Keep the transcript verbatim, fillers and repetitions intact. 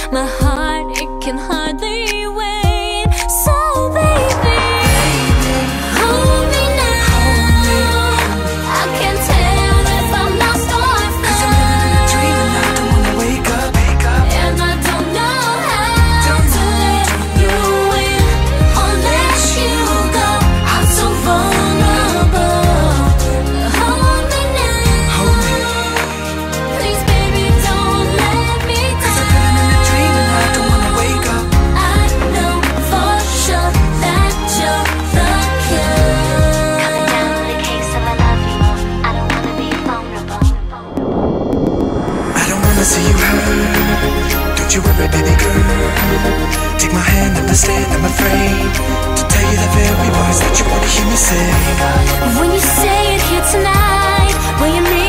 My heart, it can hardly wait. So baby, hold me now. I can't tell if I'm lost or found, 'cause I'm living in a dream and I don't wanna wake up. And I don't know how to let you in or let you go. I'm so vulnerable. Hold me now. Hold me. Please baby, don't let me down. 'Cause I'm living in a dream and I don't wanna wake up. I know for sure that you're the cure. Coming down to the case of I love you more. I don't wanna be vulnerable. I don't wanna see you hurt. Don't you worry, baby girl. Take my hand, understand I'm afraid to tell you the very words that you wanna hear me say. When you say it here tonight, will you mean